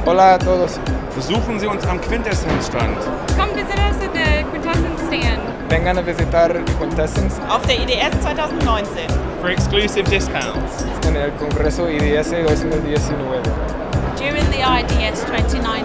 Hola a todos. Besuchen Sie uns am Quintessenz-Stand. Come visit us at the Quintessence stand. Vengan a visitar Quintessence Auf der IDS 2019. For exclusive discounts. en el Congreso IDS 2019. During the IDS 2019.